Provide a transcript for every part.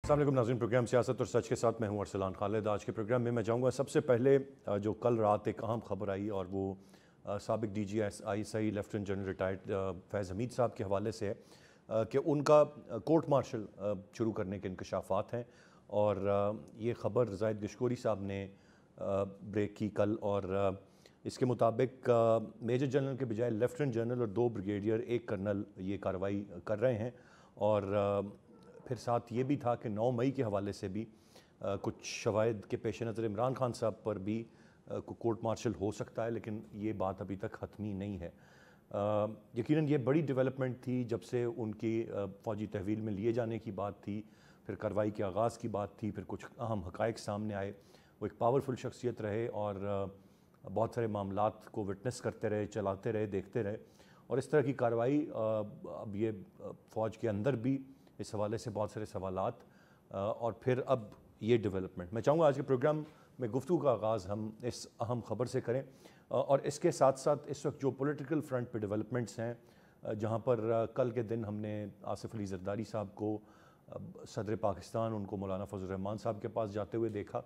अस्सलाम वालेकुम नाज़रीन, प्रोग्राम सियासत और सच के साथ मैं हूं अरसलान खालिद। आज के प्रोग्राम में मैं चाहूँगा सबसे पहले जो कल रात एक अहम खबर आई और वो साबिक DGI lieutenant general retired Faiz Hamid sahab के हवाले से है कि उनका कोर्ट मार्शल शुरू करने के इंकशाफात हैं। और ये ख़बर ज़ाहिद गशकोरी साहब ने ब्रेक की कल, और इसके मुताबिक मेजर जनरल के बजाय लेफ्टिनेंट जनरल और 2 ब्रिगेडियर 1 कर्नल ये कार्रवाई कर रहे हैं। और फिर साथ ये भी था कि 9 मई के हवाले से भी कुछ शवाहिद के पेश नज़र इमरान खान साहब पर भी कोर्ट मार्शल हो सकता है, लेकिन ये बात अभी तक हतमी नहीं है। यकीनन ये बड़ी डेवलपमेंट थी जब से उनकी फ़ौजी तहवील में लिए जाने की बात थी, फिर कार्रवाई के आगाज़ की बात थी, फिर कुछ अहम हक़ाइक़ सामने आए। वो एक पावरफुल शख्सियत रहे और बहुत सारे मामलात को विटनेस करते रहे, चलाते रहे, देखते रहे। और इस तरह की कार्रवाई अब ये फ़ौज के अंदर भी इस हवाले से बहुत सारे सवालात, और फिर अब ये डेवलपमेंट। मैं चाहूँगा आज के प्रोग्राम में गुफ्तगू का आगाज़ हम इस अहम ख़बर से करें, और इसके साथ साथ इस वक्त जो पॉलिटिकल फ्रंट पे डेवलपमेंट्स हैं, जहाँ पर कल के दिन हमने आसिफ अली ज़रदारी साहब को सदर पाकिस्तान उनको मौलाना फजल रहमान साहब के पास जाते हुए देखा।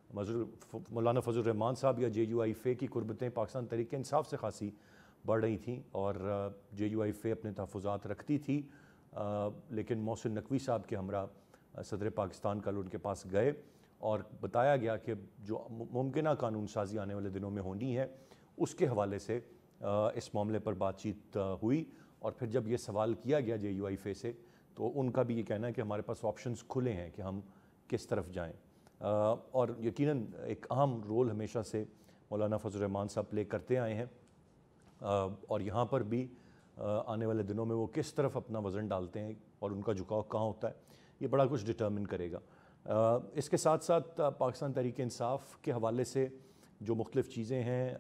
मौलाना फजल रहमान साहब या JUI-FA की कुर्बतें पाकिस्तान तहरीक इंसाफ से खासी बढ़ रही थी, और JUI-FA अपने तहफ़्फ़ुज़ात रखती थी, लेकिन मोहसिन नकवी साहब के हमरा सदर पाकिस्तान कल उनके पास गए और बताया गया कि जो मुमकिन कानून साजी आने वाले दिनों में होनी है, उसके हवाले से इस मामले पर बातचीत हुई। और फिर जब ये सवाल किया गया JUI-FA से, तो उनका भी ये कहना है कि हमारे पास ऑप्शंस खुले हैं कि हम किस तरफ जाएँ। और यकीनन एक अहम रोल हमेशा से मौलाना फजल रहमान साहब प्ले करते आए हैं, और यहाँ पर भी आने वाले दिनों में वो किस तरफ अपना वज़न डालते हैं और उनका झुकाव कहाँ होता है, ये बड़ा कुछ डिटर्मिन करेगा। इसके साथ साथ पाकिस्तान तहरीक इंसाफ के हवाले से जो मुख्तलिफ़ चीज़ें हैं,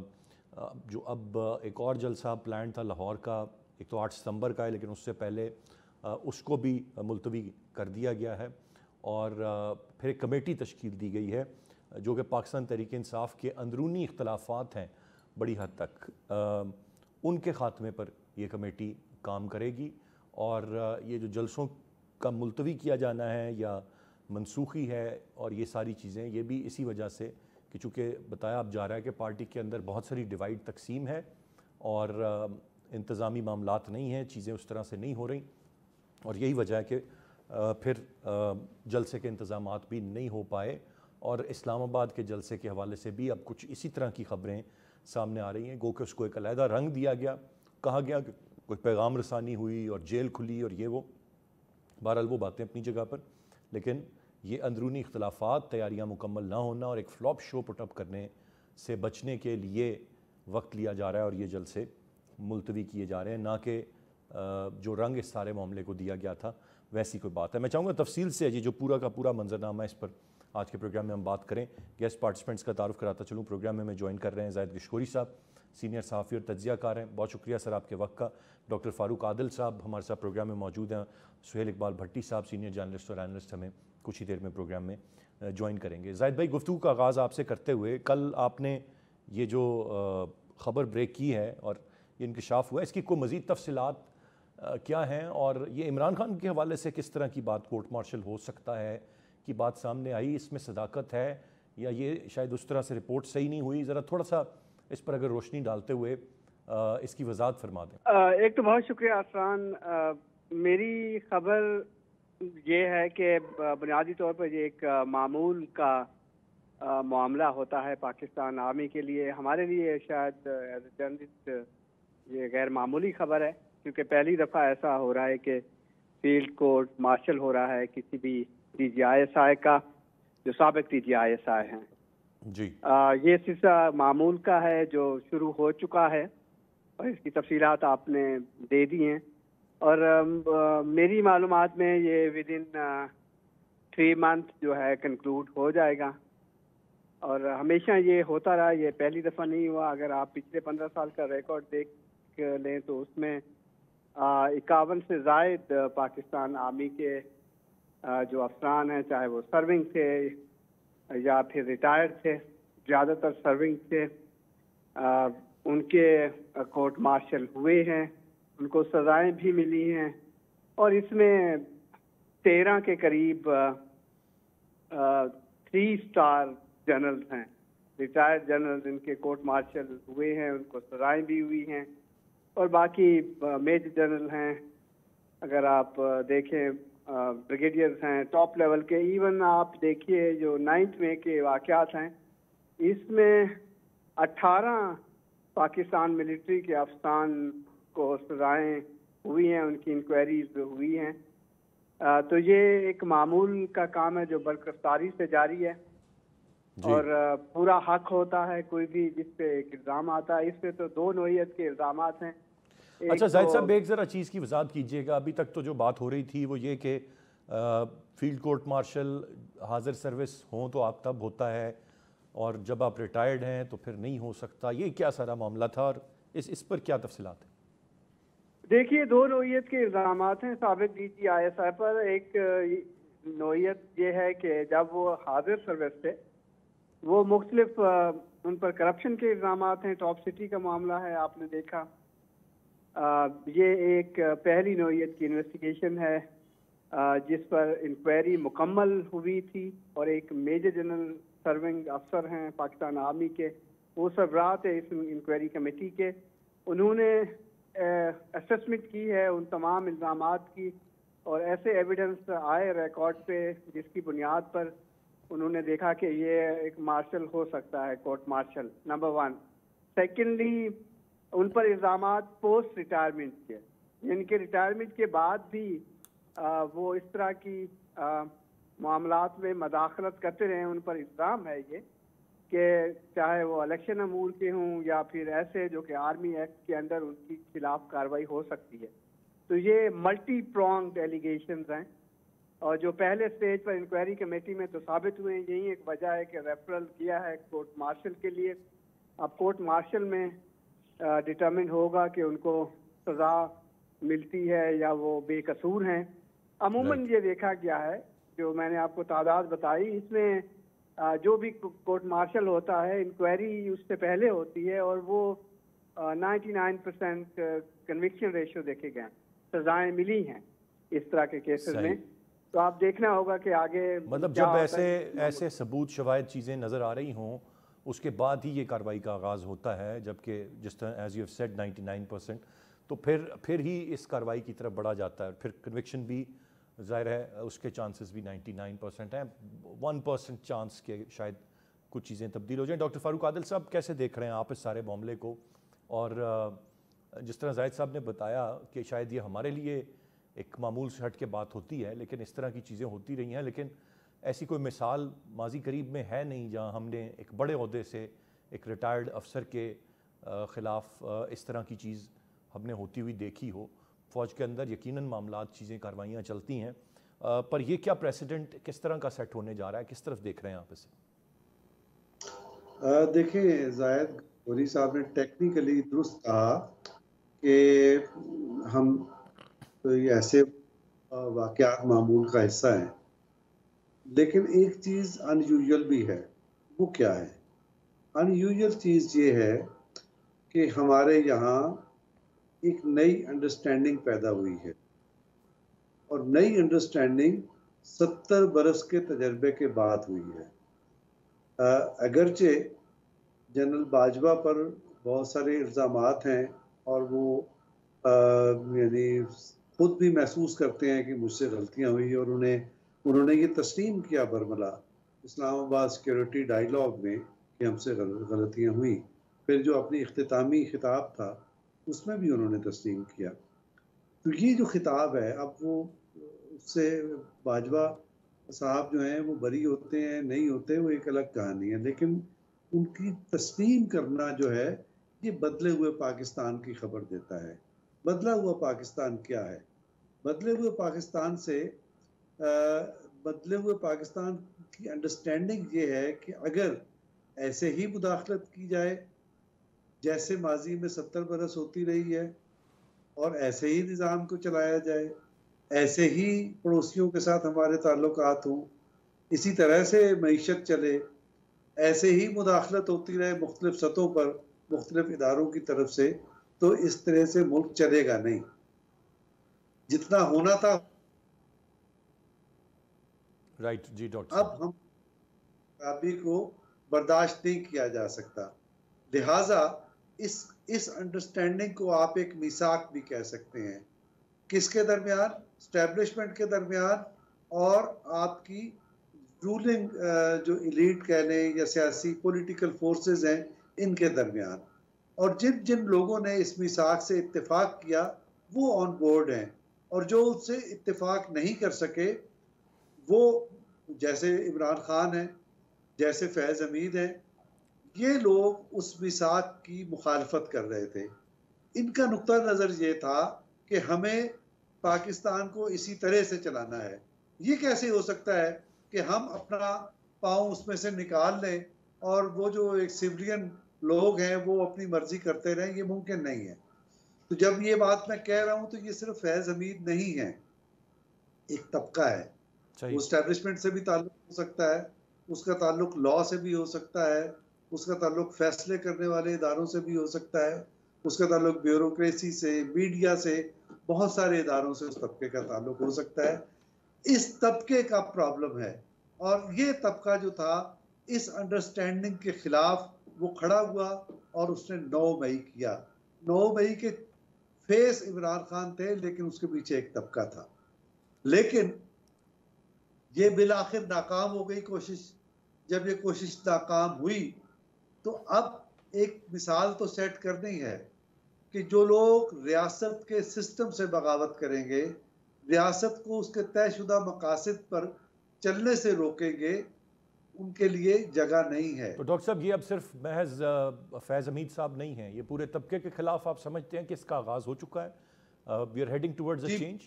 जो अब एक और जलसा प्लान था लाहौर का, एक तो 8 सितंबर का है, लेकिन उससे पहले उसको भी मुलतवी कर दिया गया है। और फिर एक कमेटी तश्कील दी गई है जो कि पाकिस्तान तहरीक इंसाफ के अंदरूनी इख्तलाफात हैं बड़ी हद तक, उनके ख़ात्मे पर यह कमेटी काम करेगी। और ये जो जलसों का मुलतवी किया जाना है या मनसूखी है, और ये सारी चीज़ें, ये भी इसी वजह से कि चूँकि बताया अब जा रहा है कि पार्टी के अंदर बहुत सारी डिवाइड तकसीम है और इंतज़ामी मामलात नहीं हैं, चीज़ें उस तरह से नहीं हो रही, और यही वजह है कि फिर जलसे के इंतज़ामात भी नहीं हो पाए। और इस्लामाबाद के जलसे के हवाले से भी अब कुछ इसी तरह की ख़बरें सामने आ रही हैं। गो कि उसको एक अलहदा रंग दिया गया, कहा गया कि कोई पैगाम रसानी हुई और जेल खुली और ये वो, बहरहाल वो बातें अपनी जगह पर, लेकिन ये अंदरूनी इख्तलाफात, तैयारियां मुकम्मल ना होना और एक फ्लॉप शो पुटअप करने से बचने के लिए वक्त लिया जा रहा है और ये जलसे मुलतवी किए जा रहे हैं, ना कि जो रंग इस सारे मामले को दिया गया था वैसी कोई बात है। मैं चाहूँगा तफसील से ये जो पूरा का पूरा मंजरनामा है, इस पर आज के प्रोग्राम में हम बात करें। गेस्ट पार्टिसिपेंट्स का तारुफ कराता चलूँ। प्रोग्राम में ज्वाइन कर रहे हैं ज़ाहिद गशकोरी साहब, सीनियर सहाफ़ी और तज्ज़ियाकार हैं, बहुत शुक्रिया सर आपके वक्त का। डॉक्टर फ़ारूक आदिल साहब हमारे साथ प्रोग्राम में मौजूद हैं। सुहेल इकबाल भट्टी साहब सीनियर जर्नलिस्ट और एनालिस्ट हमें कुछ ही देर में प्रोग्राम में ज्वाइन करेंगे। ज़ाहिद भाई, गुफ्तगू का आगाज़ आपसे करते हुए, कल आपने ये जो ख़बर ब्रेक की है और ये इंकशाफ हुआ, इसकी कोई मज़ीद तफसीलात क्या हैं, और ये इमरान खान के हवाले से किस तरह की बात कोर्ट मार्शल हो सकता है की बात सामने आई, इसमें सदाकत है या ये शायद उस तरह से रिपोर्ट सही नहीं हुई? ज़रा थोड़ा सा इस पर अगर रोशनी डालते हुए इसकी वजाहत फरमा दें। एक तो बहुत शुक्रिया आसान। मेरी खबर ये है कि बुनियादी तौर पर ये एक मामूल का मामला होता है पाकिस्तान आर्मी के लिए। हमारे लिए शायद एज ए जर्नलिस्ट ये गैर मामूली खबर है, क्योंकि पहली दफ़ा ऐसा हो रहा है कि फील्ड कोर्ट मार्शल हो रहा है किसी भी DGI-SI का, जो साबिक DGI-SI हैं जी। ये सिलसिला मामूल का है जो शुरू हो चुका है, और इसकी तफसीलात आपने दे दी हैं। और मेरी मालूमात में ये विद इन 3 मंथ जो है कंक्लूड हो जाएगा। और हमेशा ये होता रहा, ये पहली दफ़ा नहीं हुआ। अगर आप पिछले 15 साल का रिकॉर्ड देख लें तो उसमें 51 से ज़ायद पाकिस्तान आर्मी के जो अफसरान हैं, चाहे वो सर्विंग थे या फिर रिटायर्ड थे, ज़्यादातर सर्विंग थे, उनके कोर्ट मार्शल हुए हैं, उनको सज़ाएं भी मिली हैं। और इसमें 13 के करीब 3 स्टार जनरल्स हैं, रिटायर्ड जनरल जिनके कोर्ट मार्शल हुए हैं, उनको सजाएं भी हुई हैं, और बाकी मेजर जनरल हैं, अगर आप देखें ब्रिगेडियर्स हैं, टॉप लेवल के। इवन आप देखिए जो 9 मई के वाक़यात हैं, इसमें 18 पाकिस्तान मिलिट्री के अफसरान को सजाएं हुई हैं, उनकी इंक्वायरीज हुई हैं। तो ये एक मामूल का काम है जो बरकरारी से जारी है, और पूरा हक होता है कोई भी जिस पे एक इल्ज़ाम आता है। इससे तो 2 नौइयत के इल्ज़ामात हैं। अच्छा जाहिद साहब, एक ज़रा चीज़ की वजाहत कीजिएगा। अभी तक तो जो बात हो रही थी वो ये कि फील्ड कोर्ट मार्शल हाजिर सर्विस हों तो आप तब होता है, और जब आप रिटायर्ड हैं तो फिर नहीं हो सकता। ये क्या सारा मामला था, और इस पर क्या तफसीलात हैं? देखिए, 2 नौइयत के इल्ज़ामात हैं साबिक DGISI पर। एक नौइयत ये है कि जब वो हाजिर सर्विस थे, वो मुख्तलिफ उन पर करप्शन के इल्ज़ामात हैं। टॉप सिटी का मामला है, आपने देखा। ये एक पहली नौइयत की इन्वेस्टिगेशन है जिस पर इंक्वायरी मुकम्मल हुई थी, और एक मेजर जनरल सर्विंग अफसर हैं पाकिस्तान आर्मी के, वो सरबराह थे इस इंक्वायरी कमेटी के। उन्होंने असेसमेंट की है उन तमाम इल्ज़ामात की, और ऐसे एविडेंस आए रिकॉर्ड पे जिसकी बुनियाद पर उन्होंने देखा कि ये एक मार्शल हो सकता है, कोर्ट मार्शल, नंबर 1। सेकेंडली, उन पर इल्ज़ामात पोस्ट रिटायरमेंट के, जिनके रिटायरमेंट के बाद भी वो इस तरह की मामलात में मदाखलत करते रहे। उन पर इल्ज़ाम है ये कि चाहे वो इलेक्शन अमूर के हों या फिर ऐसे जो कि आर्मी एक्ट के अंदर उनकी खिलाफ कार्रवाई हो सकती है। तो ये मल्टी प्रॉन्ग्ड एलिगेशंस हैं, और जो पहले स्टेज पर इंक्वायरी कमेटी में तो साबित हुए हैं। यही एक वजह है कि रेफरल किया है कोर्ट मार्शल के लिए। अब कोर्ट मार्शल में डिटरमिन होगा कि उनको सज़ा मिलती है या वो बेकसूर हैं। अमूमन ये देखा गया है, जो मैंने आपको तादाद बताई, इसमें जो भी कोर्ट मार्शल होता है, इंक्वायरी उससे पहले होती है, और वो 99% कन्विक्शन रेशियो देखे गए, सजाएं मिली हैं इस तरह के केसेस में। तो आप देखना होगा कि आगे मतलब जब ऐसे सबूत शवाहिद चीज़ें नज़र आ रही हों, उसके बाद ही ये कार्रवाई का आगाज़ होता है। जबकि जिस तरह एज यू हैव सेड 99%, तो फिर ही इस कार्रवाई की तरफ बढ़ा जाता है। फिर कन्विक्शन भी ज़ाहिर है उसके चांसेस भी 99% हैं, 1% चांस के शायद कुछ चीज़ें तब्दील हो जाएं। डॉक्टर फ़ारूक आदिल साहब, कैसे देख रहे हैं आप इस सारे मामले को? और जिस तरह जाहिद साहब ने बताया कि शायद ये हमारे लिए एक मामूल से हट के बात होती है, लेकिन इस तरह की चीज़ें होती रही हैं, लेकिन ऐसी कोई मिसाल माजी करीब में है नहीं जहां हमने एक बड़े ओहदे से एक रिटायर्ड अफसर के ख़िलाफ़ इस तरह की चीज़ हमने होती हुई देखी हो। फ़ौज के अंदर यकीनन मामलात चीज़ें कार्रवाइयाँ चलती हैं, पर ये क्या प्रेसिडेंट किस तरह का सेट होने जा रहा है? किस तरफ देख रहे हैं आप इसे? देखिए जायद गौरी साहब ने टेक्निकली दुरुस्त कहा कि हम तो ये ऐसे वाक़यात मामूल का हिस्सा हैं, लेकिन एक चीज़ अनयूजुअल भी है। वो क्या है? अनयूजुअल चीज़ ये है कि हमारे यहाँ एक नई अंडरस्टैंडिंग पैदा हुई है, और नई अंडरस्टैंडिंग 70 बरस के तजर्बे के बाद हुई है। अगरचे जनरल बाजवा पर बहुत सारे इल्ज़ामात हैं, और वो यानी खुद भी महसूस करते हैं कि मुझसे गलतियां हुई, और उन्होंने ये तस्लीम किया बरमला इस्लामाबाद सिक्योरिटी डायलॉग में कि हमसे गलतियां हुई। फिर जो अपनी इख्तितामी खिताब था उसमें भी उन्होंने तस्लीम किया। तो ये जो खिताब है, अब वो उससे बाजवा साहब जो हैं वो बरी होते हैं नहीं होते, वो एक अलग कहानी है, लेकिन उनकी तस्लीम करना जो है ये बदले हुए पाकिस्तान की खबर देता है। बदला हुआ पाकिस्तान क्या है? बदले हुए पाकिस्तान से बदले हुए पाकिस्तान की अंडरस्टैंडिंग ये है कि अगर ऐसे ही मुदाखलत की जाए जैसे माजी में 70 बरस होती रही है, और ऐसे ही निज़ाम को चलाया जाए, ऐसे ही पड़ोसियों के साथ हमारे ताल्लुकात हों, इसी तरह से मईशत चले, ऐसे ही मुदाखलत होती रहे मुख्तलिफ सतहों पर मुख्तलिफ इदारों की तरफ से, तो इस तरह से मुल्क चलेगा नहीं। जितना होना था राइट जी डॉक्टर अब साहब। हम खराबी को बर्दाश्त नहीं किया जा सकता, लिहाजा इस अंडरस्टैंडिंग को आप एक मिसाक भी कह सकते हैं। किसके दरमियान? स्टैब्लिशमेंट के दरमियान और आपकी रूलिंग जो एलीट कह लें या सियासी पॉलिटिकल फोर्सेस हैं, इनके दरमियान। और जिन जिन लोगों ने इस मिसाक से इत्तेफाक किया वो ऑन बोर्ड हैं, और जो उससे इत्तेफाक नहीं कर सके वो जैसे इमरान खान है, जैसे फैज़ हमीद है, ये लोग उस मिसाक की मुखालफत कर रहे थे। इनका नुक्ता नज़र ये था कि हमें पाकिस्तान को इसी तरह से चलाना है। ये कैसे हो सकता है कि हम अपना पाँव उसमें से निकाल लें और वो जो एक सिविलियन लोग हैं वो अपनी मर्जी करते रहें? ये मुमकिन नहीं है। तो जब ये बात मैं कह रहा हूँ तो ये सिर्फ फैज़ हमीद नहीं है, एक तबका है। वो एस्टैब्लिशमेंट से भी ताल्लुक हो सकता है, उसका ताल्लुक लॉ से भी हो सकता है, उसका ताल्लुक फैसले करने वाले इदारों से भी हो सकता है, उसका ताल्लुक ब्यूरोक्रेसी से, मीडिया से, बहुत सारे इदारों से उस तबके का ताल्लुक हो सकता है। इस तबके का प्रॉब्लम है, और ये तबका जो था इस अंडरस्टैंडिंग के खिलाफ वो खड़ा हुआ और उसने 9 मई किया। 9 मई के फेस इमरान खान थे, लेकिन उसके पीछे एक तबका था। लेकिन ये बिलाखिर नाकाम हो गई कोशिश। जब ये कोशिश नाकाम हुई तो अब एक मिसाल तो सेट करनी है कि जो लोग रियासत के सिस्टम से बगावत करेंगे, रियासत को उसके तयशुदा मकासद पर चलने से रोकेंगे, उनके लिए जगह नहीं है। तो डॉक्टर साहब, ये अब सिर्फ महज फैज़ हमीद साहब नहीं हैं, ये पूरे तबके के खिलाफ आप समझते हैं कि इसका आगाज़ हो चुका है? We are heading towards a change?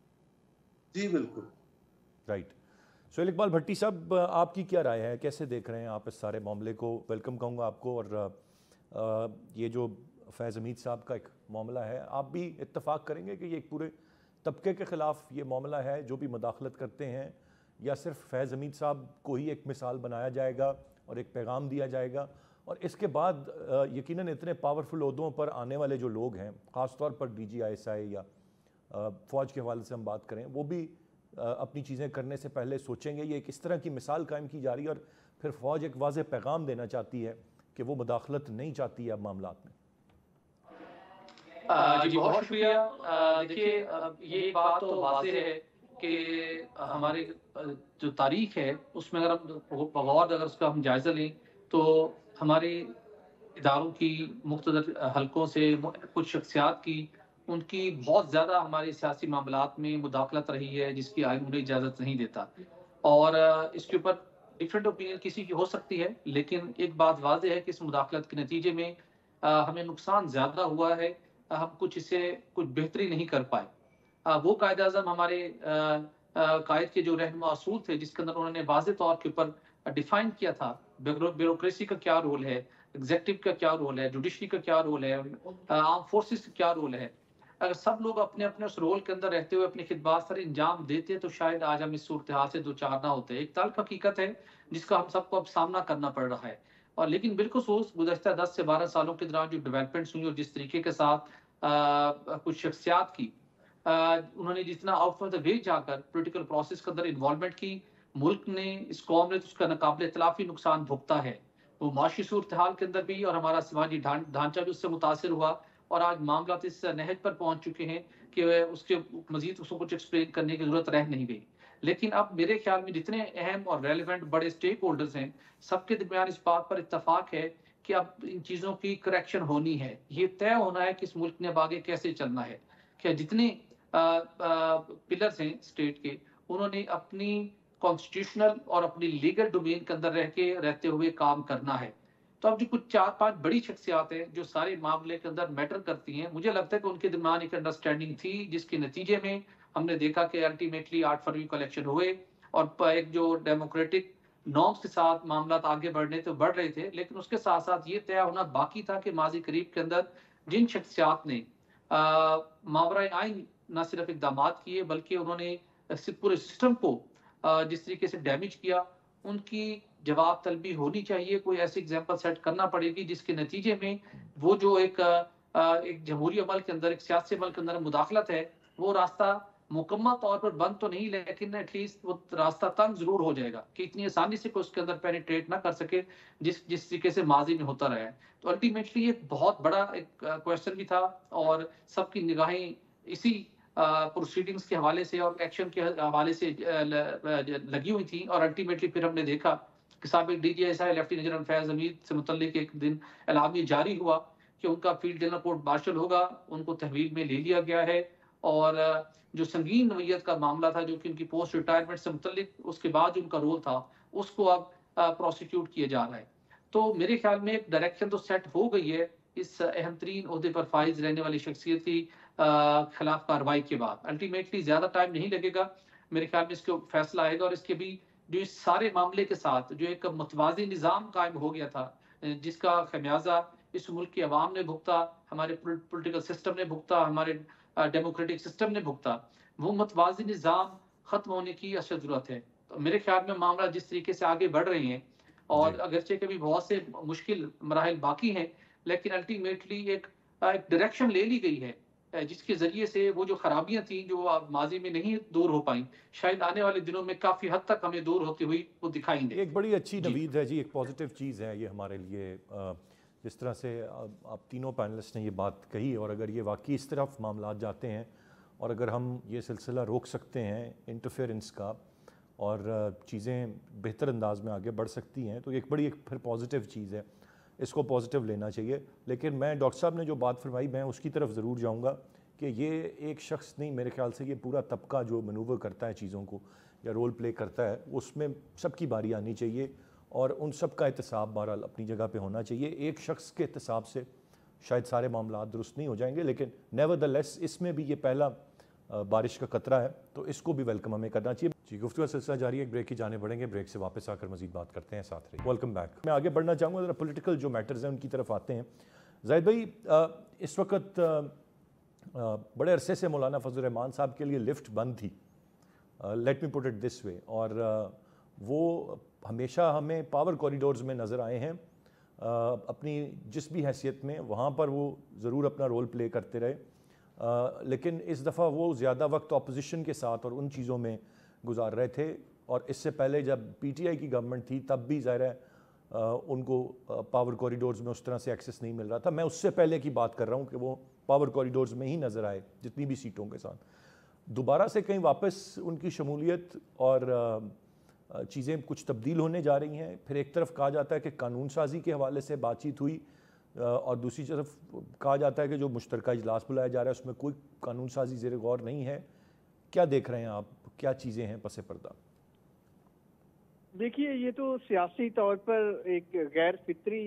जी बिल्कुल। राइट। सुहेल इकबाल भट्टी साहब, आपकी क्या राय है, कैसे देख रहे हैं आप इस सारे मामले को? वेलकम कहूँगा आपको। और ये जो फैज़ हमीद साहब का एक मामला है, आप भी इत्तफाक करेंगे कि ये एक पूरे तबके के ख़िलाफ़ ये मामला है जो भी मुदाखलत करते हैं, या सिर्फ फैज़ हमीद साहब को ही एक मिसाल बनाया जाएगा और एक पैगाम दिया जाएगा, और इसके बाद यकीनन इतने पावरफुल ओहदों पर आने वाले जो लोग हैं, ख़ास तौर पर DGISI या फ़ौज के हवाले से हम बात करें, वो भी अपनी चीज़ें करने से पहले सोचेंगे? ये एक इस तरह की मिसाल कायम की जा रही है, और फिर फ़ौज एक वाज़ेह पैगाम देना चाहती है कि वो मुदाखलत नहीं चाहती है अब मामलात में। जी बहुत शुक्रिया। देखिए, ये एक बात तो वाज़ेह है कि हमारे जो तारीख है उसमें अगर हम गौर अगर उसका हम जायज़ा लें तो हमारे इदारों की मुख्तलिफ हलकों से कुछ शख्सियात की उनकी बहुत ज़्यादा हमारे सियासी मामलात में मुदाखलत रही है, जिसकी आइन उन्हें इजाज़त नहीं देता। और इसके ऊपर डिफरेंट ओपिनियन किसी की हो सकती है, लेकिन एक बात वाज़ेह है कि इस मुदाखलत के नतीजे में हमें नुकसान ज़्यादा हुआ है, हम कुछ इससे कुछ बेहतरी नहीं कर पाए। वो कायद-ए-आज़म हमारे कायद के जो रहनुमा असूल थे, जिसके अंदर उन्होंने वाज़ेह तौर के ऊपर डिफाइन किया था ब्यूरोक्रेसी का क्या रोल है, एग्जीक्यूटिव का क्या रोल है, जुडिशरी का क्या रोल है, आर्म फोर्सेस का क्या रोल है। अगर सब लोग अपने अपने उस रोल के अंदर रहते हुए अपनी खिदमत सर अंजाम देते तो शायद आज हम इस सूरत हाल से दो चार ना होते। एक तल्ख हकीकत है जिसका हम सबको अब सामना करना पड़ रहा है। और लेकिन बिलखुसूस गुज़श्ता 10 से 12 सालों के दौरान जो डेवलपमेंट्स हुई और जिस तरीके के साथ कुछ शख्सियात की उन्होंने जितना आउट ऑफ द वे जाकर पॉलिटिकल प्रोसेस के अंदर इन्वॉल्वमेंट की, मुल्क ने, इस कौम ने उसका नाकाबिल इतलाफी नुकसान भुगता है। वो माशी सूरत हाल के अंदर भी और हमारा समाजी ढांचा भी उससे मुतासिर हुआ, और आज मामला इस नहज पर पहुंच चुके हैं कि उसके मजीद उसको कुछ एक्सप्लेन करने की जरूरत रह नहीं गई। लेकिन अब मेरे ख्याल में जितने अहम और रेलिवेंट बड़े स्टेक होल्डर्स हैं, सबके दरमियान इस बात पर इत्तफाक है कि अब इन चीज़ों की करेक्शन होनी है। ये तय होना है कि इस मुल्क ने अब आगे कैसे चलना है। क्या जितने पिलर्स हैं स्टेट के, उन्होंने अपनी कॉन्स्टिट्यूशनल और अपनी लीगल डोमेन के अंदर रहते हुए काम करना है। तो अब जो कुछ 4-5 बड़ी शख्सियात हैं जो सारे मामले के अंदर मैटर करती हैं, मुझे लगता है कि उनके दरमियान एक अंडरस्टैंडिंग थी, जिसके नतीजे में हमने देखा कि अल्टीमेटली 8 फरवरी को इलेक्शन हुए और एक जो डेमोक्रेटिक नॉर्म्स के साथ मामला आगे बढ़ने तो बढ़ रहे थे, लेकिन उसके साथ साथ ये तय होना बाकी था कि माजी करीब के अंदर जिन शख्सियात ने मावराए आइन न सिर्फ इकदाम किए बल्कि उन्होंने पूरे सिस्टम को जिस तरीके से डैमेज किया, उनकी जवाब तलबी होनी चाहिए। कोई ऐसी एग्जाम्पल सेट करना पड़ेगी जिसके नतीजे में वो जो एक जमहूरी अमल के अंदर, एक सियासी अमल के अंदर मुदाखलत है, वो रास्ता मुकम्मल तौर पर बंद तो नहीं, लेकिन एटलीस्ट वो रास्ता तंग ज़रूर हो जाएगा कि इतनी आसानी से कोई उसके अंदर पेनिट्रेट ना कर सके, जिस जिस तरीके से माज़ी में होता रहा है। तो अल्टीमेटली एक बहुत बड़ा एक क्वेश्चन भी था, और सबकी निगाहें इसी प्रोसीडिंग्स के हवाले से और एक्शन के हवाले से लगी हुई थी, और अल्टीमेटली फिर हमने देखा कि साबिक DGSI lieutenant general Faiz Hamid से मुतल्लिक एक दिन एलामी जारी हुआ कि उनका फील्ड जनरल कोर्ट मार्शल होगा, उनको तहवील में ले लिया गया है, और जो संगीन नोयत का मामला था, जो कि उनकी पोस्ट रिटायरमेंट से मुतल्लिक उसके बाद जो उनका रोल था, उसको अब प्रोसिक्यूट किया जा रहा है। तो मेरे ख्याल में एक डायरेक्शन तो सेट हो गई है इस अहम तरीन ओहदे पर फाइज रहने वाली शख्सियत की खिलाफ कार्रवाई के बाद। अल्टीमेटली ज़्यादा टाइम नहीं लगेगा, मेरे ख्याल में इसके फैसला आएगा, और इसके भी जो इस सारे मामले के साथ जो एक मतवाज़ी निज़ाम कायम हो गया था, जिसका खमियाजा इस मुल्क की आवाम ने भुगता, हमारे पॉलिटिकल सिस्टम ने भुगता, हमारे डेमोक्रेटिक सिस्टम ने भुगता, वो मतवाज़ी निज़ाम ख़त्म होने की अशद ज़रूरत है। तो मेरे ख्याल में मामला जिस तरीके से आगे बढ़ रहे हैं, जी। और अगरचे के भी बहुत से मुश्किल मराहिल बाकी हैं, लेकिन अल्टीमेटली एक डायरेक्शन ले ली गई है, जिसके ज़रिए से वो जो खराबियाँ थी, जो अब माज़ी में नहीं दूर हो पाईं, शायद आने वाले दिनों में काफ़ी हद तक हमें दूर होती हुई वो दिखाई दें। एक बड़ी अच्छी जी। नवीद है जी, एक पॉजिटिव चीज़ है ये हमारे लिए। जिस तरह से आप तीनों पैनलिस्ट ने ये बात कही, और अगर ये वाकई इस तरफ मामलात जाते हैं, और अगर हम ये सिलसिला रोक सकते हैं इंटरफेरेंस का, और चीज़ें बेहतर अंदाज में आगे बढ़ सकती हैं, तो एक बड़ी एक फिर पॉजिटिव चीज़ है, इसको पॉजिटिव लेना चाहिए। लेकिन मैं डॉक्टर साहब ने जो बात फरमाई, मैं उसकी तरफ ज़रूर जाऊँगा कि ये एक शख्स नहीं, मेरे ख्याल से ये पूरा तबका जो मनूवर करता है चीज़ों को या रोल प्ले करता है, उसमें सबकी बारी आनी चाहिए, और उन सब का एहतसाब बहरहाल अपनी जगह पे होना चाहिए। एक शख्स के एहतसाब से शायद सारे मामलात दुरुस्त नहीं हो जाएंगे, लेकिन नेवरदलेस इसमें भी ये पहला बारिश का कतरा है, तो इसको भी वेलकम हमें करना चाहिए। जी, गुफ्तगू का सिलसिला जारी है, एक ब्रेक की जाने बढ़ेंगे, ब्रेक से वापस आकर मजीद बात करते हैं, साथ रहिए। Welcome back. मैं आगे बढ़ना चाहूँगा, ज़रा पॉलिटिकल जो मैटर्स हैं उनकी तरफ आते हैं। ज़ाहिद भाई, इस वक्त बड़े अरसे से मौलाना फजल रहमान साहब के लिए लिफ्ट बंद थी, let me put it this way, और वो हमेशा हमें पावर कॉरिडोर्स में नज़र आए हैं, अपनी जिस भी हैसियत में वहाँ पर वो ज़रूर अपना रोल प्ले करते रहे, लेकिन इस दफ़ा वो ज़्यादा वक्त अपोजिशन के साथ और उन चीज़ों में गुजार रहे थे, और इससे पहले जब पीटीआई की गवर्नमेंट थी तब भी ज़ाहिर है उनको पावर कॉरिडोर्स में उस तरह से एक्सेस नहीं मिल रहा था। मैं उससे पहले की बात कर रहा हूँ कि वो पावर कॉरिडोर्स में ही नज़र आए जितनी भी सीटों के साथ। दोबारा से कहीं वापस उनकी शमूलियत और चीज़ें कुछ तब्दील होने जा रही हैं। फिर एक तरफ कहा जाता है कि कानून साजी के हवाले से बातचीत हुई, और दूसरी तरफ कहा जाता है कि जो मुश्तरका इजलास बुलाया जा रहा है उसमें कोई कानून साजी ज़ेर गौर नहीं है। क्या देख रहे हैं आप, क्या चीज़ें हैं पसे पर्दा? देखिए, ये तो सियासी तौर पर एक गैर फितरी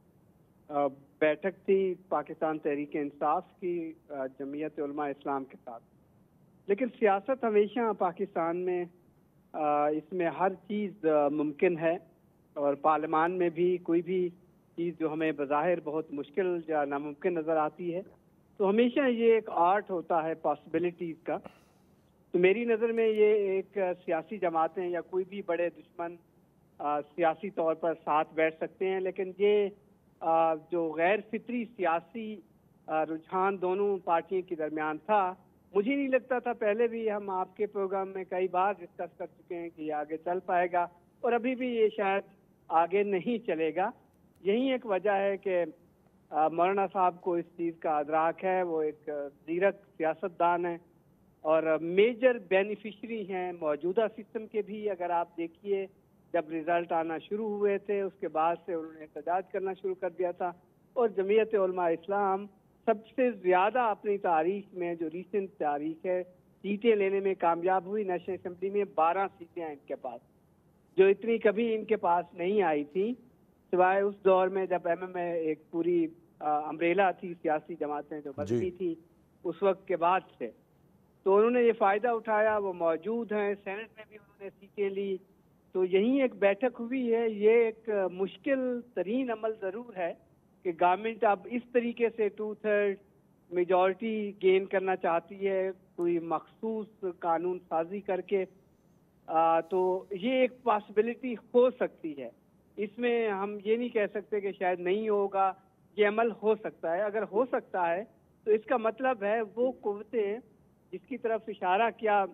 बैठक थी पाकिस्तान तहरीक इंसाफ की जमीयत उलमा इस्लाम के साथ, लेकिन सियासत हमेशा पाकिस्तान में इसमें हर चीज़ मुमकिन है, और पार्लियामान में भी कोई भी चीज़ जो हमें बज़ाहिर बहुत मुश्किल या नामुमकिन नज़र आती है, तो हमेशा ये एक आर्ट होता है पॉसिबिलिटीज़ का। तो मेरी नज़र में ये एक सियासी जमातें या कोई भी बड़े दुश्मन सियासी तौर पर साथ बैठ सकते हैं, लेकिन ये जो गैर फितरी सियासी रुझान दोनों पार्टियों के दरमियान था, मुझे नहीं लगता था, पहले भी हम आपके प्रोग्राम में कई बार डिस्कस कर चुके हैं कि ये आगे चल पाएगा, और अभी भी ये शायद आगे नहीं चलेगा। यही एक वजह है कि मौलाना साहब को इस चीज़ का अदराक है, वो एक ज़ीरक सियासतदान है और मेजर बेनिफिशरी हैं मौजूदा सिस्टम के भी। अगर आप देखिए, जब रिज़ल्ट आना शुरू हुए थे उसके बाद से उन्होंने एहतजाज करना शुरू कर दिया था, और जमीयत उलमा इस्लाम सबसे ज़्यादा अपनी तारीख में, जो रीसेंट तारीख है, सीटें लेने में कामयाब हुई। नेशनल असम्बली में 12 सीटें हैं इनके पास, जो इतनी कभी इनके पास नहीं आई थी, सिवाय उस दौर में जब MMA एक पूरी अम्ब्रेला थी, सियासी जमातें जो बदली थी उस वक्त के बाद से। तो उन्होंने ये फ़ायदा उठाया, वो मौजूद हैं, सेनेट में भी उन्होंने सीटें ली। तो यही एक बैठक हुई है। ये एक मुश्किल तरीन अमल ज़रूर है कि गवर्नमेंट अब इस तरीके से 2/3 मेजॉरिटी गेन करना चाहती है, कोई मखसूस कानून साजी करके। तो ये एक पॉसिबिलिटी हो सकती है, इसमें हम ये नहीं कह सकते कि शायद नहीं होगा, ये अमल हो सकता है। अगर हो सकता है तो इसका मतलब है वो कुव्वतें جس کی طرف اشارہ کیا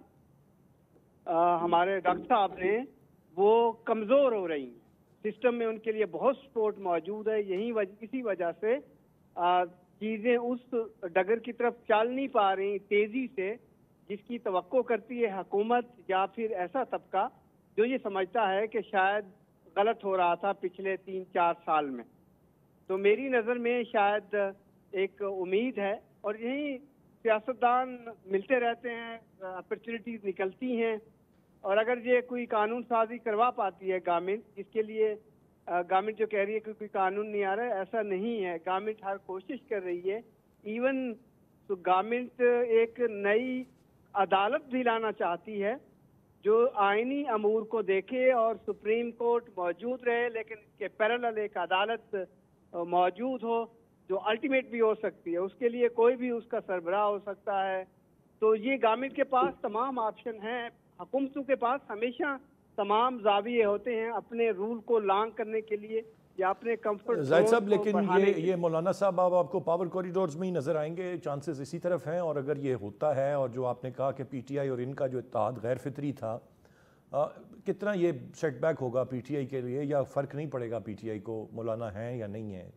ہمارے ڈاکٹر صاحب نے وہ کمزور ہو رہی ہیں. سسٹم میں ان کے لیے بہت سپورٹ موجود ہے. اسی وجہ سے چیزیں اس ڈگر کی طرف چل نہیں پا رہی تیزی سے جس کی توقع کرتی ہے حکومت یا پھر ایسا طبقہ جو یہ سمجھتا ہے کہ شاید غلط ہو رہا تھا پچھلے 3-4 سال میں. تو میری نظر میں شاید ایک امید ہے اور یہی سیاستدان ملتے رہتے ہیں, اپرچونیٹیز نکلتی ہیں, اور اگر یہ کوئی قانون سازی کروا پاتی ہے گورنمنٹ, جس کے لیے گورنمنٹ جو کہہ رہی ہے کہ کوئی قانون نہیں آ رہا ہے, ایسا نہیں ہے. گورنمنٹ ہر کوشش کر رہی ہے. ایون تو گورنمنٹ ایک نئی عدالت بھی لانا چاہتی ہے جو آئینی امور کو دیکھے اور سپریم کورٹ موجود رہے, لیکن اس کے پیرالل ایک عدالت موجود ہو جو الٹیمیٹ بھی ہو سکتی ہے. اس کے لیے کوئی بھی اس کا سربراہ ہو سکتا ہے. تو یہ گورنمنٹ کے پاس تمام آپشن ہیں. حکومتوں کے پاس ہمیشہ تمام زاویے ہوتے ہیں اپنے رول کو لانگ کرنے کے لیے یا اپنے کمفرٹ زاہد صاحب, کو لیکن بڑھانے یہ مولانا صاحب آپ کو پاور کوریڈورز میں ہی نظر آئیں گے, چانسز اسی طرف ہیں. اور اگر یہ ہوتا ہے, اور جو آپ نے کہا کہ پی ٹی آئی اور ان کا جو اتحاد غیر فطری تھا, کتنا یہ سیٹ بیک ہوگا پی ٹی آئی کے لیے, یا فرق نہیں پڑے گا پی ٹی آئی کو مولانا ہیں یا نہیں ہیں؟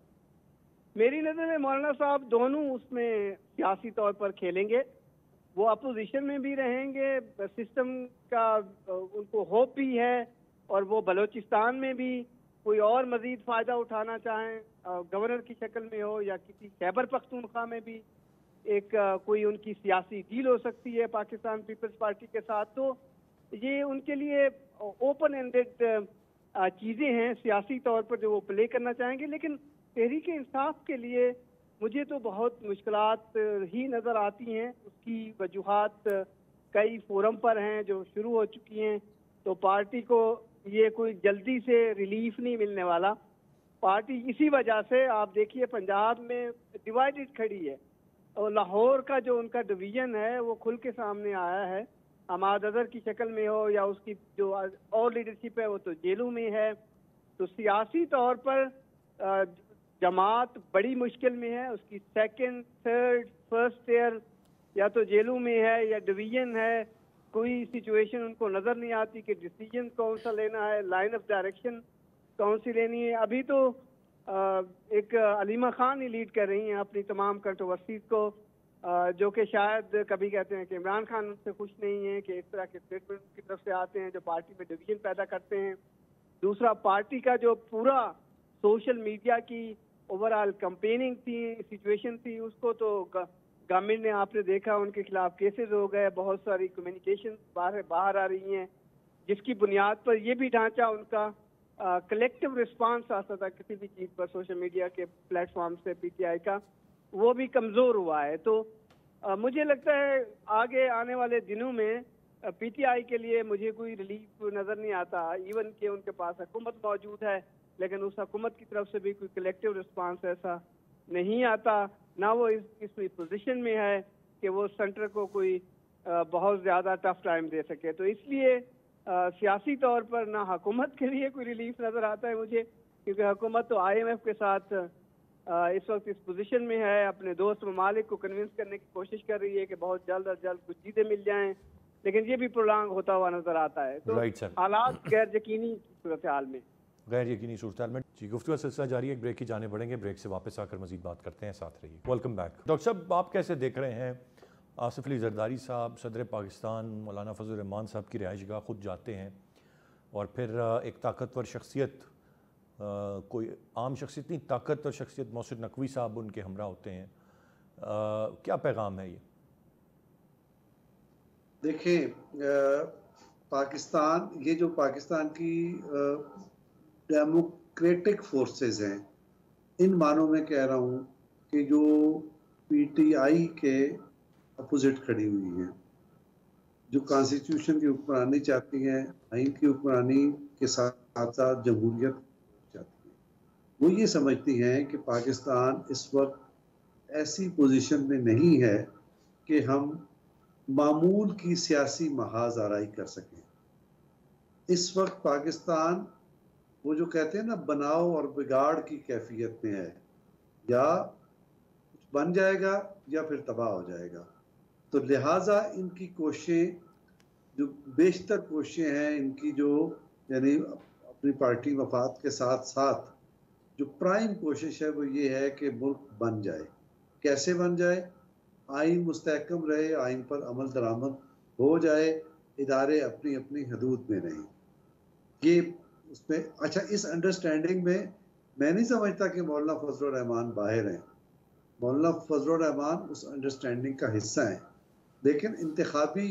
میری نظر میں مولانا صاحب دونوں اس میں سیاسی طور پر کھیلیں گے. وہ اپوزیشن میں بھی رہیں گے, سسٹم کا ان کو ہوپ بھی ہے, اور وہ بلوچستان میں بھی کوئی اور مزید فائدہ اٹھانا چاہیں, گورنر کی شکل میں ہو یا کسی خیبر پختونخوا میں بھی ایک کوئی ان کی سیاسی ڈیل ہو سکتی ہے پاکستان پیپلز پارٹی کے ساتھ. تو یہ ان کے لیے اوپن اینڈڈ چیزیں ہیں سیاسی طور پر جو وہ پلے کرنا چاہیں گے. لیکن تحریک انصاف کے لیے مجھے تو بہت مشکلات ہی نظر آتی ہیں. اس کی وجوہات کئی فورم پر ہیں جو شروع ہو چکی ہیں. تو پارٹی کو یہ کوئی جلدی سے ریلیف نہیں ملنے والا. پارٹی اسی وجہ سے آپ دیکھیے پنجاب میں ڈیوائیڈڈ کھڑی ہے, اور لاہور کا جو ان کا ڈویژن ہے وہ کھل کے سامنے آیا ہے. حماد اظہر کی شکل میں ہو یا اس کی جو اور لیڈرشپ ہے وہ تو جیلوں میں ہے. تو سیاسی طور پر جماعت بڑی مشکل میں ہے. اس کی سیکنڈ, تھرڈ, فرسٹ ایئر یا تو جیلوں میں ہے یا ڈویژن ہے. کوئی سچویشن ان کو نظر نہیں آتی کہ ڈیسیجن کون سا لینا ہے, لائن آف ڈائریکشن کون سی لینی ہے. ابھی تو ایک علیمہ خان ہی لیڈ کر رہی ہیں اپنی تمام کنٹروورسیز کو, جو کہ شاید کبھی کہتے ہیں کہ عمران خان ان سے خوش نہیں ہیں کہ اس طرح کے اسٹیٹمنٹ کی طرف سے آتے ہیں جو پارٹی میں ڈویژن پیدا کرتے ہیں. دوسرا, پارٹی کا جو پورا سوشل میڈیا کی اوور آل کمپیننگ تھی, سچویشن تھی, اس کو تو گورنمنٹ نے, آپ نے دیکھا ان کے خلاف کیسز ہو گئے, بہت ساری کمیونیکیشن باہر آ رہی ہیں, جس کی بنیاد پر یہ بھی ڈھانچہ ان کا کلیکٹیو رسپانس آتا تھا کسی بھی چیز پر سوشل میڈیا کے پلیٹ فارم سے پی ٹی آئی کا, وہ بھی کمزور ہوا ہے. تو مجھے لگتا ہے آگے آنے والے دنوں میں پی ٹی آئی کے لیے مجھے کوئی ریلیف نظر نہیں آتا. ایون کہ ان کے پاس حکومت موجود ہے, لیکن اس حکومت کی طرف سے بھی کوئی کلیکٹیو رسپانس ایسا نہیں آتا. نہ وہ اس پوزیشن میں ہے کہ وہ سینٹر کو کوئی بہت زیادہ ٹف ٹائم دے سکے. تو اس لیے سیاسی طور پر نہ حکومت کے لیے کوئی ریلیف نظر آتا ہے مجھے, کیونکہ حکومت تو آئی ایم ایف کے ساتھ اس وقت اس پوزیشن میں ہے, اپنے دوست ممالک کو کنونس کرنے کی کوشش کر رہی ہے کہ بہت جلد از جلد کچھ چیزیں مل جائیں, لیکن یہ بھی پرولانگ ہوتا ہوا نظر آتا ہے. تو حالات غیر یقینی صورتحال میں غیر یقینی صورتحال میں. جی, گفتگو کا سلسلہ جاری ہے, ایک بریک کی جانے بڑھیں گے, بریک سے واپس آ کر مزید بات کرتے ہیں, ساتھ رہیے. Welcome back. ڈاکٹر صاحب, آپ کیسے دیکھ رہے ہیں آصف علی زرداری صاحب صدر پاکستان مولانا فضل الرحمان صاحب کی رہائش گاہ خود جاتے ہیں, اور پھر ایک طاقتور شخصیت, کوئی عام شخصیت نہیں, طاقتور شخصیت محسن نقوی صاحب ان کے ہمراہ ہوتے ہیں. کیا پیغام ہے یہ؟ دیکھیں, پاکستان, یہ جو پاکستان کی ڈیموکریٹک فورسز ہیں, ان معنوں میں کہہ رہا ہوں کہ جو پی ٹی آئی کے اپوزٹ کھڑی ہوئی ہیں, جو کانسٹیٹیوشن کی حکمرانی چاہتی ہیں, آئین کی حکمرانی کے ساتھ ساتھ جمہوریت چاہتی ہیں, وہ یہ سمجھتی ہیں کہ پاکستان اس وقت ایسی پوزیشن میں نہیں ہے کہ ہم معمول کی سیاسی محاذ آرائی کر سکیں. اس وقت پاکستان وہ جو کہتے ہیں نا بناؤ اور بگاڑ کی کیفیت میں ہے, یا کچھ بن جائے گا یا پھر تباہ ہو جائے گا. تو لہٰذا ان کی کوششیں جو بیشتر کوششیں ہیں ان کی جو یعنی اپنی پارٹی مفاد کے ساتھ ساتھ جو پرائم کوشش ہے وہ یہ ہے کہ ملک بن جائے. کیسے بن جائے؟ آئین مستحکم رہے, آئین پر عمل درآمد ہو جائے, ادارے اپنی اپنی حدود میں رہیں. یہ اس میں اچھا اس انڈرسٹینڈنگ میں نہیں سمجھتا کہ مولانا فضل الرحمان باہر ہیں. مولانا فضل الرحمان اس انڈرسٹینڈنگ کا حصہ ہیں, لیکن انتخابی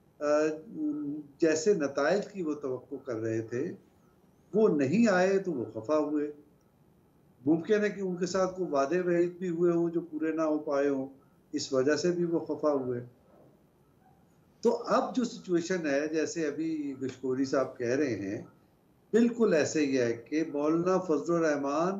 جیسے نتائج کی وہ توقع کر رہے تھے وہ نہیں آئے تو وہ خفا ہوئے. ممکن ہے کہ ان کے ساتھ کوئی وعدے وعید بھی ہوئے ہوں جو پورے نہ ہو پائے ہوں, اس وجہ سے بھی وہ خفا ہوئے. تو اب جو سچویشن ہے جیسے ابھی گشکوری صاحب کہہ رہے ہیں بالکل ایسے ہی ہے کہ مولانا فضل الرحمان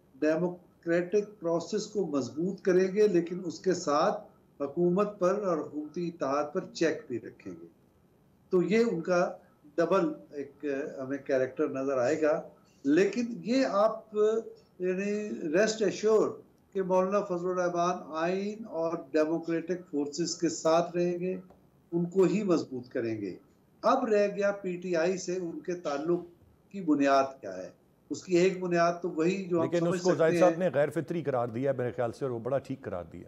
ڈیموکریٹک پروسیس کو مضبوط کریں گے, لیکن اس کے ساتھ حکومت پر اور حکومتی اتحاد پر چیک بھی رکھیں گے. تو یہ ان کا ڈبل ایک ہمیں کیریکٹر نظر آئے گا. لیکن یہ آپ یعنی ریسٹ ایشور کہ مولانا فضل الرحمان آئین اور ڈیموکریٹک فورسز کے ساتھ رہیں گے, ان کو ہی مضبوط کریں گے. اب رہ گیا پی ٹی آئی سے ان کے تعلق کی بنیاد کیا ہے. اس کی ایک بنیاد تو وہی جو ہم لیکن سمجھ اس کو سکتے زاہد ہیں. صاحب نے غیر فطری قرار دیا ہے میرے خیال سے, اور وہ بڑا ٹھیک قرار دیا.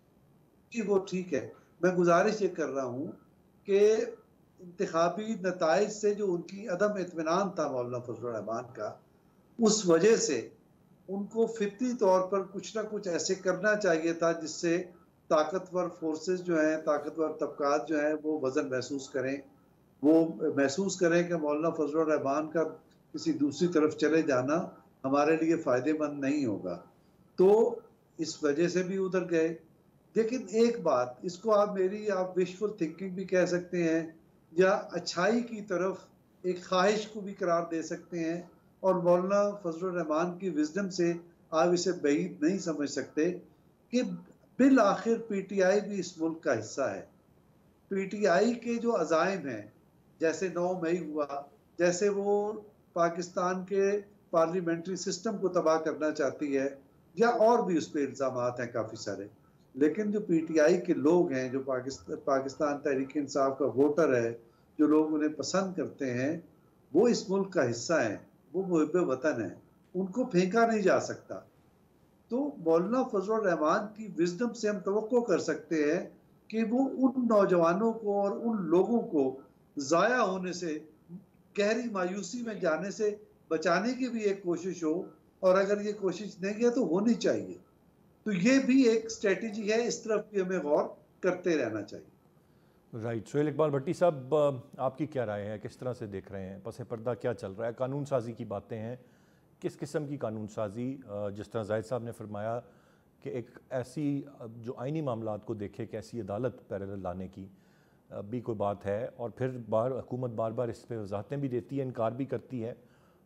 جی وہ ٹھیک ہے. میں گزارش یہ کر رہا ہوں کہ انتخابی نتائج سے جو ان کی عدم اطمینان تھا مولانا فضل الرحمان کا, اس وجہ سے ان کو فطری طور پر کچھ نہ کچھ ایسے کرنا چاہیے تھا جس سے طاقتور فورسز جو ہیں, طاقتور طبقات جو ہیں وہ وزن محسوس کریں, وہ محسوس کریں کہ مولانا فضل الرحمان کا کسی دوسری طرف چلے جانا ہمارے لیے فائدہ مند نہیں ہوگا. تو اس وجہ سے بھی ادھر گئے. لیکن ایک بات, اس کو آپ وشفل تھنکنگ بھی کہہ سکتے ہیں یا اچھائی کی طرف ایک خواہش کو بھی قرار دے سکتے ہیں, اور مولانا فضل الرحمان کی وزڈم سے آپ اسے بعید نہیں سمجھ سکتے کہ بالآخر پی ٹی آئی بھی اس ملک کا حصہ ہے. پی ٹی آئی کے جو عزائم ہیں, جیسے 9 مئی ہوا, جیسے وہ پاکستان کے پارلیمنٹری سسٹم کو تباہ کرنا چاہتی ہے, یا اور بھی اس پہ الزامات ہیں کافی سارے, لیکن جو پی ٹی آئی کے لوگ ہیں, جو پاکستان تحریک انصاف کا ووٹر ہے, جو لوگ انہیں پسند کرتے ہیں, وہ اس ملک کا حصہ ہیں, وہ محب وطن ہیں, ان کو پھینکا نہیں جا سکتا. تو مولانا فضل الرحمان کی وزڈم سے ہم توقع کر سکتے ہیں کہ وہ ان نوجوانوں کو اور ان لوگوں کو ضائع ہونے سے, گہری مایوسی میں جانے سے بچانے کی بھی ایک کوشش ہو, اور اگر یہ کوشش نہیں ہے تو ہونی چاہیے. تو یہ بھی ایک اسٹریٹجی ہے, اس طرف بھی ہمیں غور کرتے رہنا چاہیے. رائٹ. سہیل اقبال بھٹی صاحب, آپ کی کیا رائے ہے, کس طرح سے دیکھ رہے ہیں, پس پردہ کیا چل رہا ہے؟ قانون سازی کی باتیں ہیں, کس قسم کی قانون سازی؟ جس طرح زاہد صاحب نے فرمایا کہ ایک ایسی جو آئینی معاملات کو دیکھے کہ ایسی عدالت پیرالل لانے کی بھی کوئی بات ہے, اور پھر حکومت بار بار اس پہ وضاحتیں بھی دیتی ہے, انکار بھی کرتی ہے.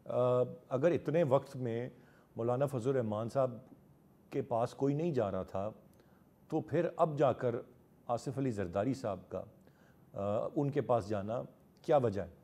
اگر اتنے وقت میں مولانا فضل الرحمان صاحب کے پاس کوئی نہیں جا رہا تھا, تو پھر اب جا کر آصف علی زرداری صاحب کا ان کے پاس جانا کیا وجہ ہے؟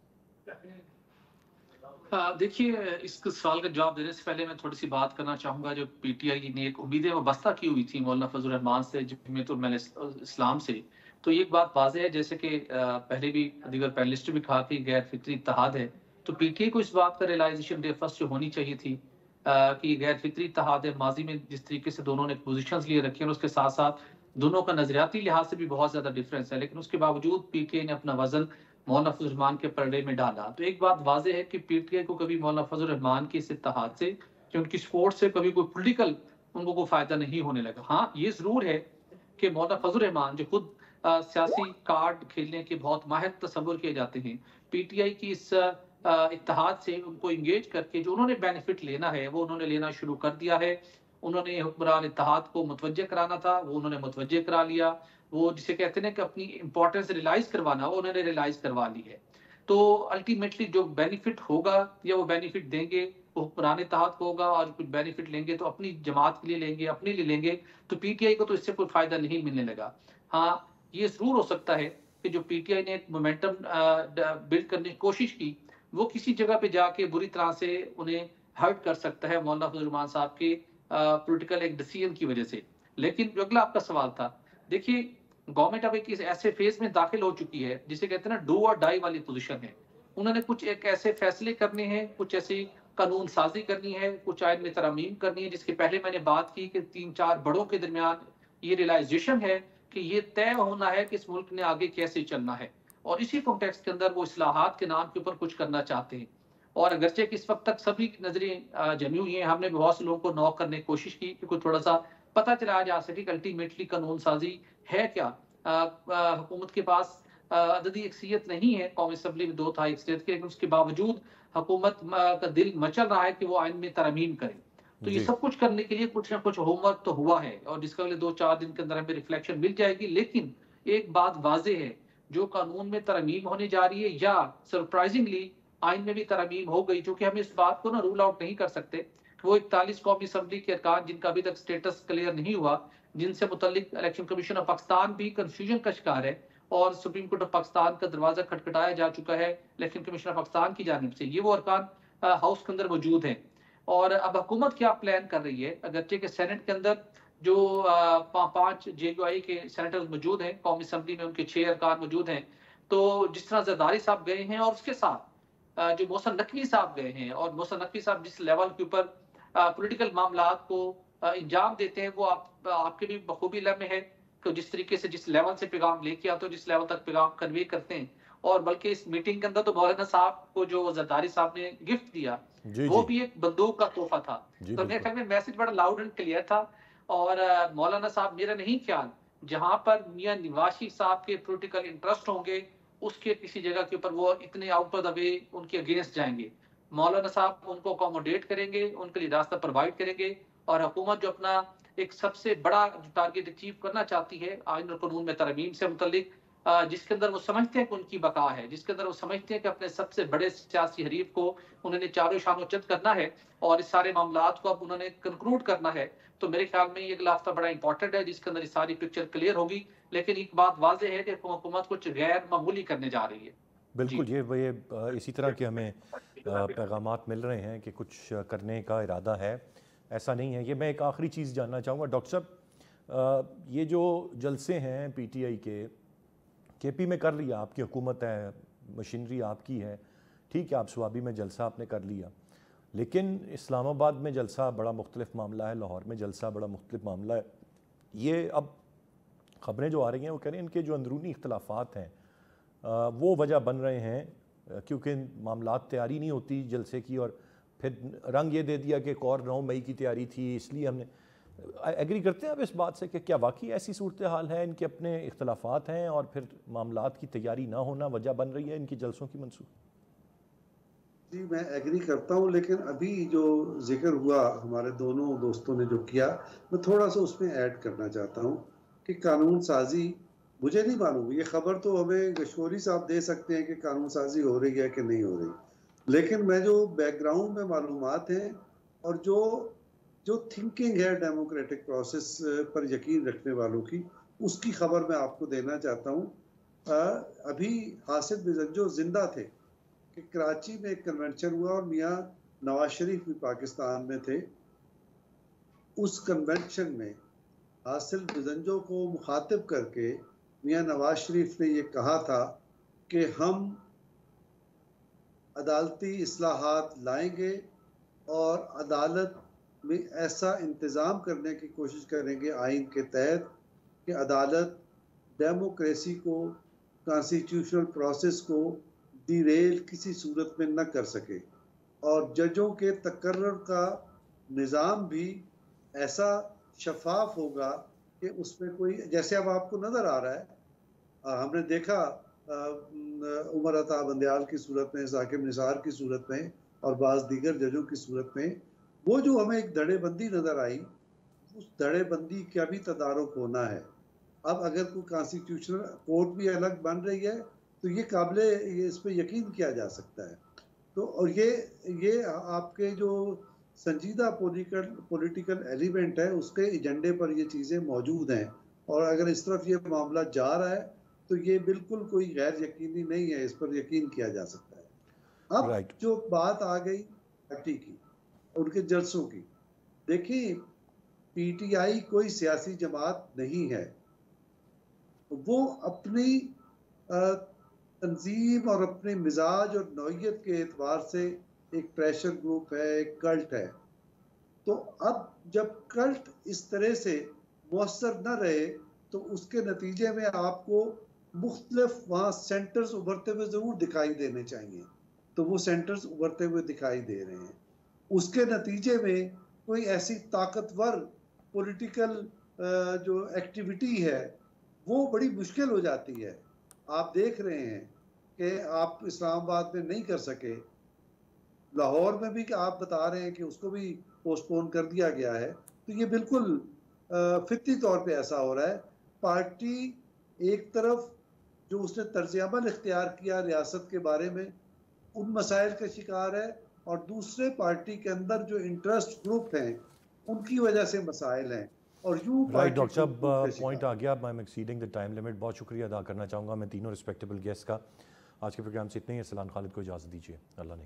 دیکھیے, اس سوال کا جواب دینے سے پہلے میں تھوڑی سی بات کرنا چاہوں گا. جو پی ٹی آئی نے ایک امیدیں وابستہ کی ہوئی تھی مولانا فضل الرحمان سے, جمعیت علماء اسلام سے, تو یہ بات واضح ہے, جیسے کہ پہلے بھی دیگر پینلسٹ بھی کہا کہ غیر فطری اتحاد ہے, تو پی ٹی آئی کو اس بات کا ریلائزیشن ڈے فرسٹ جو ہونی چاہیے تھی کہ یہ غیر فطری اتحاد ہے. ماضی میں جس طریقے سے دونوں نے پوزیشنز لیے رکھی ہیں, اور اس کے ساتھ ساتھ دونوں کا نظریاتی لحاظ سے بھی بہت زیادہ ڈفرینس ہے, لیکن اس کے باوجود پی ٹی آئی نے اپنا وزن مولانا فضل الرحمان کے پرڈے میں ڈالا. تو ایک بات واضح ہے کہ پی ٹی آئی کو کبھی مولانا فضل الرحمان کے اس اتحاد سے, کہ ان کی سپورٹ سے کبھی کوئی پولیٹیکل ان کو کوئی فائدہ نہیں ہونے لگا. ہاں یہ ضرور ہے کہ مولانا فضل الرحمان جو خود سیاسی کارڈ کھیلنے کے بہت ماہر تصور کیے جاتے ہیں, پی ٹی آئی کی اس اتحاد سے ان کو انگیج کر کے جو انہوں نے بینیفٹ لینا ہے وہ انہوں نے لینا شروع کر دیا ہے. انہوں نے حکمران اتحاد کو متوجہ کرانا تھا, وہ انہوں نے متوجہ کرا لیا. وہ جسے کہتے ہیں کہ اپنی امپورٹنس ریلائز کروانا, وہ انہوں نے ریلائز کروا لی ہے. تو الٹیمیٹلی جو بینیفٹ ہوگا یا وہ بینیفٹ دیں گے وہ حکمران اتحاد کو ہوگا, اور کچھ بینیفٹ لیں گے تو اپنی جماعت کے لیے لیں گے, اپنے لیے لیں گے. تو پی ٹی آئی کو تو اس سے کوئی فائدہ نہیں ملنے لگا. ہاں یہ ضرور ہو سکتا ہے کہ جو پی ٹی آئی نے ایک مومنٹم بلڈ کرنے کی کوشش کی, وہ کسی جگہ پہ جا کے بری طرح سے انہیں ہرٹ کر سکتا ہے مولانا فضل الرحمان صاحب کے پولیٹیکل ایک ڈیسیژن کی وجہ سے. لیکن جو اگلا آپ کا سوال تھا, دیکھیے गवर्नमेंट अब एक ऐसे फेज में दाखिल हो चुकी है जिसे कहते हैं ना डू और डाई वाली पोजीशन है। उन्होंने कुछ एक ऐसे फैसले करने हैं, कुछ ऐसी कानून साजी करनी है, कुछ आयन में तरमीम करनी है, जिसके पहले मैंने बात की कि 3-4 बड़ों के दरमियान ये रियलाइजेशन है कि ये तय होना है कि इस मुल्क ने आगे कैसे चलना है, और इसी कॉन्टेक्स्ट के अंदर वो इस्लाहात के नाम के ऊपर कुछ करना चाहते हैं। और अगरचे कि इस वक्त तक सभी की नजरें जमी हुई हैं, हमने बहुत से लोगों को नॉक करने की कोशिश की कि कोई थोड़ा सा पता चलाया जा सके कि अल्टीमेटली कानून साजी है क्या। हुकूमत के पास अददी अक्सियत नहीं है, कौमी असम्बली में 2/3 अक्सियत की, लेकिन उसके बावजूद हुकूमत का दिल मचल रहा है कि वो आइन में तरमीम करे। तो ये जी सब कुछ करने के लिए कुछ ना कुछ होमवर्क तो हुआ है, और जिसका अगले 2-4 दिन के अंदर हमें रिफ्लेक्शन मिल जाएगी। लेकिन एक बात वाज़ेह है, जो कानून में तरमीम होने जा रही है या सरप्राइजिंगली आइन में भी तरमीम हो गई, जो कि हम इस बात को ना रूल आउट नहीं कर सकते, वो 41 कौमी असम्बली के अरकान जिनका अभी तक स्टेटस क्लियर नहीं हुआ, जिनसे मुतल्लिक इलेक्शन कमीशन ऑफ पाकिस्तान भी कंफ्यूजन का शिकार है, और सुप्रीम कोर्ट ऑफ पाकिस्तान का दरवाजा खटखटाया जा चुका है इलेक्शन कमीशन ऑफ पाकिस्तान की जानिब से। ये वो अरकान हाउस के अंदर मौजूद हैं। और अब हुकूमत क्या प्लान कर रही है, अगरचे के सेनेट के अंदर जो 5 JUI के सेनेटर्स मौजूद हैं, कौमी असम्बली में उनके 6 अरकान मौजूद हैं। तो जिस तरह जरदारी साहब गए हैं और उसके साथ जो मोहसिन नकवी साहब गए हैं, और मोहसिन नकवी साहब जिस लेवल के ऊपर पॉलिटिकल मामलात को इंजाम देते हैं, वो आपके भी बखूबी इल्म में है कि जिस तरीके से जिस लेवल से पैगाम लेके आते हो, जिस लेवल तक पैगाम कन्वे करते हैं। और बल्कि इस मीटिंग के अंदर तो मौलाना साहब को जो जरदारी साहब ने गिफ्ट दिया, जी वो जी भी एक बंदूक का तोहफा था। जी तो मेरे बिल्कुल ख्याल में मैसेज बड़ा लाउड एंड क्लियर था। और मौलाना साहब, मेरा नहीं ख्याल जहां पर मियां नवाज साहब के पॉलिटिकल इंटरेस्ट होंगे, उसके किसी जगह के ऊपर वो इतने आउट ऑफ द वे उनके अगेंस्ट जाएंगे। मौलाना साहब उनको अकोमोडेट करेंगे, उनके लिए रास्ता प्रोवाइड करेंगे, और हुकूमत जो अपना एक सबसे बड़ा जो टारगेट अचीव करना चाहती है आइन और कानून में तरमीम से मुतल्लिक, जिसके अंदर वो समझते हैं कि उनकी बका है, जिसके अंदर वो समझते हैं कि अपने सबसे बड़े सियासी हरीफ को उन्होंने चारों शानों चत करना है, और इस सारे मामलात को अब उन्होंने कंक्लूड करना है। तो मेरे ख्याल में ये अगला हफ्ता बड़ा इंपॉर्टेंट है, जिसके अंदर ये सारी पिक्चर क्लियर होगी। लेकिन एक बात वाज़ेह है कि हुकूमत कुछ गैर मामूली करने जा रही है। जी बिल्कुल ये इसी तरह के हमें पैगामात मिल रहे हैं कि कुछ करने का इरादा है, ऐसा नहीं है। ये मैं एक आखिरी चीज़ जानना चाहूँगा डॉक्टर साहब, ये जो जलसे हैं PTI के KP में कर लिया, आपकी हुकूमत है, मशीनरी आपकी है, ठीक है, आप स्वाबी में जलसा आपने कर लिया, लेकिन इस्लामाबाद में जलसा बड़ा मुख्तलिफ मामला है, लाहौर में जलसा बड़ा मुख्तलिफ मामला है। ये अब ख़बरें जो आ रही हैं वो कह रहे हैं इनके जो अंदरूनी इख्तलाफात हैं वो वजह बन रहे हैं, क्योंकि मामलात तैयारी नहीं होती जलसे की, और फिर रंग ये दे दिया कि एक और 9 मई की तैयारी थी, इसलिए हमने। एग्री करते हैं आप इस बात से कि क्या वाकई ऐसी सूरत हाल है, इनके अपने इख्तलाफात हैं और फिर मामलात की तैयारी ना होना वजह बन रही है इनकी जलसों की मंसूब? जी, मैं एग्री करता हूँ, लेकिन अभी जो जिक्र हुआ हमारे दोनों दोस्तों ने जो किया, मैं थोड़ा सा उसमें ऐड करना चाहता हूँ कि कानून साजी, मुझे नहीं मालूम, ये खबर तो हमें गशकोरी साहब दे सकते हैं कि कानून साजी हो रही है कि नहीं हो रही, लेकिन मैं जो बैकग्राउंड में मालूमात हैं और जो जो थिंकिंग है डेमोक्रेटिक प्रोसेस पर यकीन रखने वालों की, उसकी खबर मैं आपको देना चाहता हूँ। अभी हासिल मिज़ंजो जिंदा थे कि कराची में एक कन्वेंशन हुआ और मियाँ नवाज शरीफ भी पाकिस्तान में थे। उस कन्वेंशन में हासिल मिज़ंजो को मुखातिब करके मियाँ नवाज शरीफ ने ये कहा था कि हम अदालती इस्लाहात लाएंगे और अदालत में ऐसा इंतज़ाम करने की कोशिश करेंगे आइन के तहत कि अदालत डेमोक्रेसी को, कॉन्स्टिट्यूशनल प्रोसेस को डिरेल किसी सूरत में न कर सके, और जजों के तकर्रर का निज़ाम भी ऐसा शफाफ होगा कि उसमें कोई, जैसे अब आपको नज़र आ रहा है, हमने देखा उमर अता बंदयाल की सूरत में, साकिब निसार की सूरत में और बाज़ दीगर जजों की सूरत में, वो जो हमें एक धड़ेबंदी नज़र आई, उस धड़ेबंदी का भी तदारुक होना है। अब अगर कोई कॉन्स्टिट्यूशनल कोर्ट भी अलग बन रही है तो ये काबिल, ये इस पर यकीन किया जा सकता है। तो और ये आपके जो संजीदा पॉलिटिकल एलिमेंट है उसके एजेंडे पर ये चीज़ें मौजूद हैं, और अगर इस तरफ ये मामला जा रहा है तो ये बिल्कुल कोई गैर यकीनी नहीं है, इस पर यकीन किया जा सकता है। अब राइट। जो बात आ गई पार्टी की, उनके जलसों की, देखिए PTI कोई सियासी जमात नहीं है, وہ اپنی تنظیم اور اپنے مزاج اور نوعیت کے اعتبار سے ایک پریشر گروپ ہے، ایک کلٹ ہے. تو اب جب کلٹ اس طرح سے مؤثر نہ رہے تو اس کے نتیجے میں آپ کو مختلف وہاں سینٹرز ابھرتے ہوئے ضرور دکھائی دینے چاہیے. تو وہ سینٹرز ابھرتے ہوئے دکھائی دے رہے ہیں. اس کے نتیجے میں کوئی ایسی طاقتور پولیٹیکل جو ایکٹیویٹی ہے وہ بڑی مشکل ہو جاتی ہے. آپ دیکھ رہے ہیں کہ آپ اسلام آباد میں نہیں کر سکے، لاہور میں بھی کہ آپ بتا رہے ہیں کہ اس کو بھی پوسٹ پون کر دیا گیا ہے. تو یہ بالکل فطری طور پہ ایسا ہو رہا ہے. پارٹی ایک طرف جو اس نے طرز عمل اختیار کیا ریاست کے بارے میں ان مسائل کا شکار ہے، اور دوسرے پارٹی کے اندر جو انٹرسٹ گروپ ہیں ان کی وجہ سے مسائل ہیں، اور یوں رائٹ پارٹی ڈاکٹر صاحب، کا شکار پوائنٹ آ گیا. I am exceeding the time limit. بہت شکریہ ادا کرنا چاہوں گا میں تینوں رسپیکٹیبل گیسٹ کا. آج کے پروگرام سے اتنے ہی. سلان خالد کو اجازت دیجیے. اللہ نے